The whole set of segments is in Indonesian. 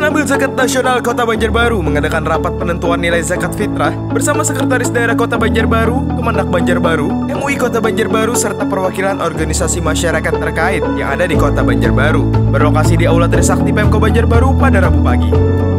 Pengambil Zakat Nasional Kota Banjarbaru mengadakan rapat penentuan nilai zakat fitrah bersama Sekretaris Daerah Kota Banjarbaru, Kemendak Banjarbaru, MUI Kota Banjarbaru, serta perwakilan organisasi masyarakat terkait yang ada di Kota Banjarbaru, berlokasi di Aula Trisakti Pemko Banjarbaru pada Rabu pagi.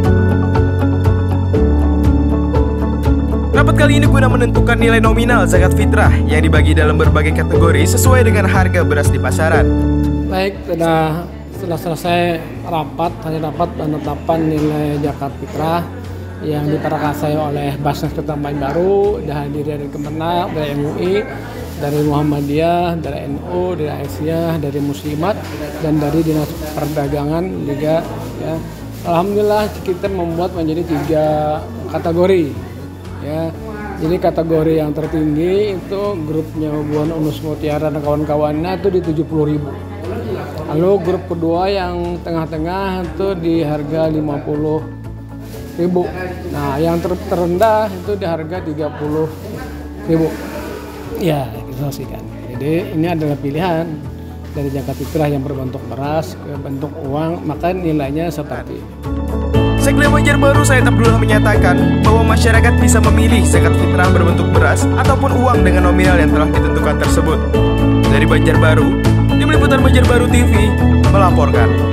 Rapat kali ini guna menentukan nilai nominal zakat fitrah yang dibagi dalam berbagai kategori sesuai dengan harga beras di pasaran. Baik, setelah selesai rapat, hanya dapat penetapan nilai zakat fitrah yang diprakarsai oleh Basnas Kota Banjarbaru, dihadiri dari Kemendak, dari MUI, dari Muhammadiyah, dari NU, dari Aisyah, dari Muslimat, dan dari Dinas Perdagangan juga. Ya. Alhamdulillah kita membuat menjadi 3 kategori. Ya, jadi kategori yang tertinggi itu grupnya Hubungan Unus Mutiara dan kawan-kawannya itu di 70.000. Lalu grup kedua yang tengah-tengah itu di harga 50.000. Nah, yang terendah itu di harga 30.000. Ya, gitu sih kan. Jadi ini adalah pilihan dari zakat fitrah yang berbentuk beras ke bentuk uang, maka nilainya seperti ini. Sekda Banjarbaru Said Abdullah menyatakan bahwa masyarakat bisa memilih zakat fitrah berbentuk beras ataupun uang dengan nominal yang telah ditentukan tersebut. Dari Banjarbaru, Tim Liputan Banjarbaru TV melaporkan.